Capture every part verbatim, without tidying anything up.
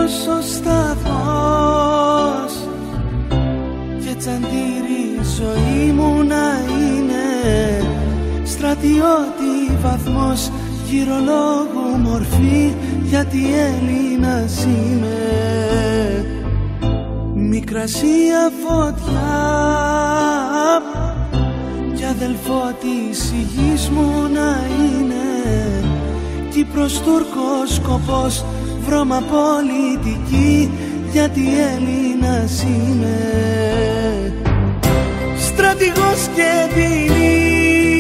Ήλιος ο σταθμός και τσαντήρι η ζωή μου να είναι, στρατιώτη βαθμός, γυρολόγου μορφή, γιατί Έλληνας είμαι. Μικρασία φωτιά κι αδελφό της η γης μου να είναι, Κύπρος Τούρκος σκοπός, βρώμα πολιτική, γιατί Έλληνας είμαι. Στρατηγός και ποινή,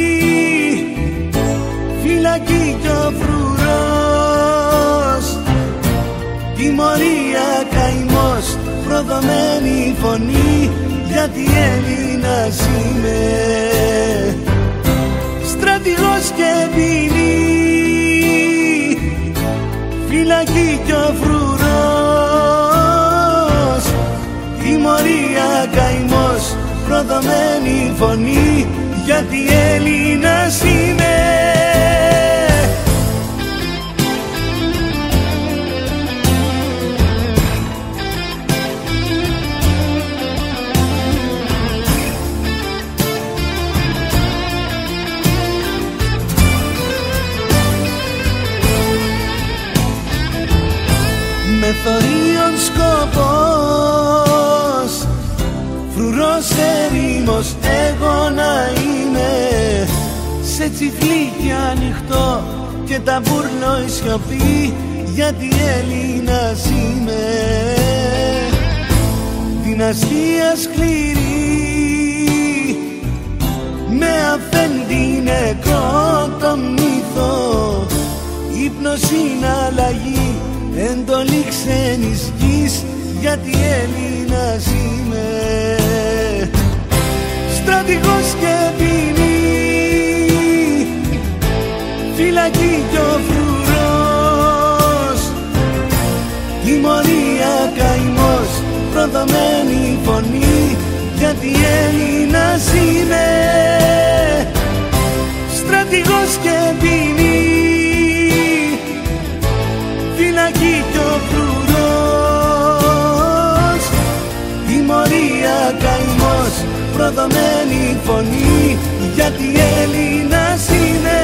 φυλακή κι ο φρουρός, τιμωρία καημός, προδομένη φωνή, γιατί Έλληνας είμαι. Στρατηγός και ποινή, φυλακή κι ο φρουρός, τιμωρία καημός, προδομένη φωνή, γιατί Έλληνας είμαι. Με θωρίον σκοπός, φρουρός ερήμος εγώ να είμαι, σε τσιφλίκι ανοιχτό και ταμπούρνο η σιωπή, γιατί Έλληνας είμαι. Δυναστεία σκληρή, με αφέντη νεκρό το μύθο, ύπνος είναι αλλαγή, εντολή ξένης γης, γιατί Έλληνας είμαι. Στρατηγός και ποινή, φυλακή κι ο φρουρός, τιμωρία καημός, προδομένη φωνή, γιατί Έλληνας είμαι. Στρατηγός και ποινή, φυλακή κι ο φρουρός, τιμωρία καημός, προδομένη φωνή, γιατί Έλληνας είμαι.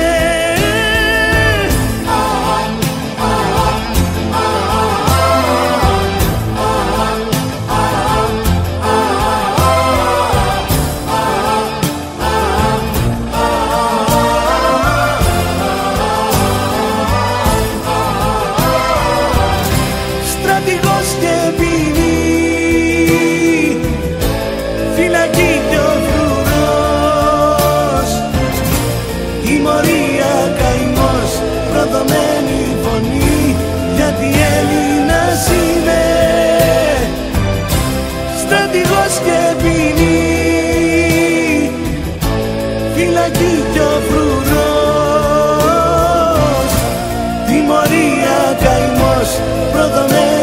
Στρατηγός και ποινή, φυλακή κι ο φρουρός, τιμωρία καημός, προδομένη φωνή, γιατί Έλληνας είμαι. Στρατηγός και ποινή, φυλακή κι ο φρουρός, τιμωρία καημός, προδομένη